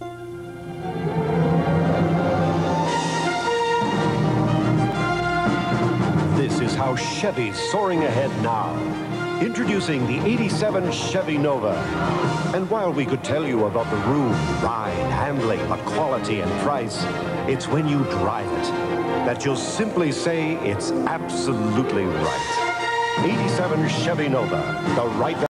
This is how Chevy's soaring ahead now. Introducing the '87 Chevy Nova. And while we could tell you about the room, ride, handling, but quality and price, it's when you drive it that you'll simply say it's absolutely right. '87 Chevy Nova, the right